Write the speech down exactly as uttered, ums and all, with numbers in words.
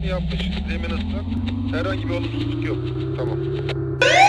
Yapmış. Zemin ıslak. Herhangi bir olumsuzluk yok. Tamam.